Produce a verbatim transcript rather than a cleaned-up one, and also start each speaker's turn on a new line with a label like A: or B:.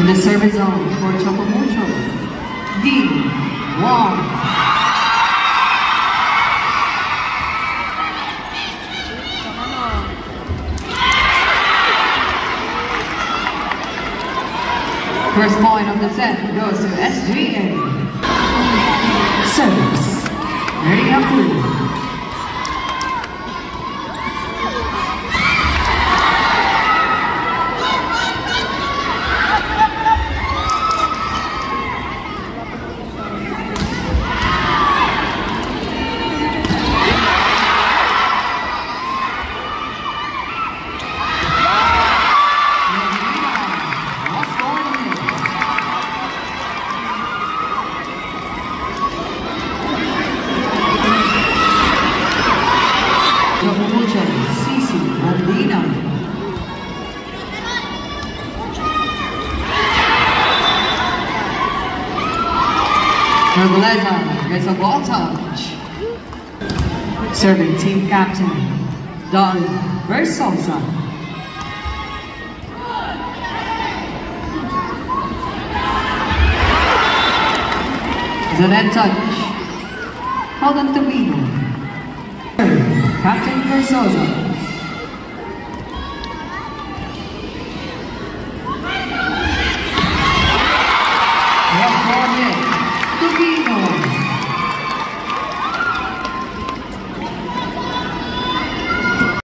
A: In the service zone for Chocomucho, D. Wong. First point of the set goes to S G A. Service. Ready up, please. Cici Andina. Nobleza gets a ball touch. Serving team captain, Don Versosa. It's a net touch. Hold on to wheel. Captain Versosa.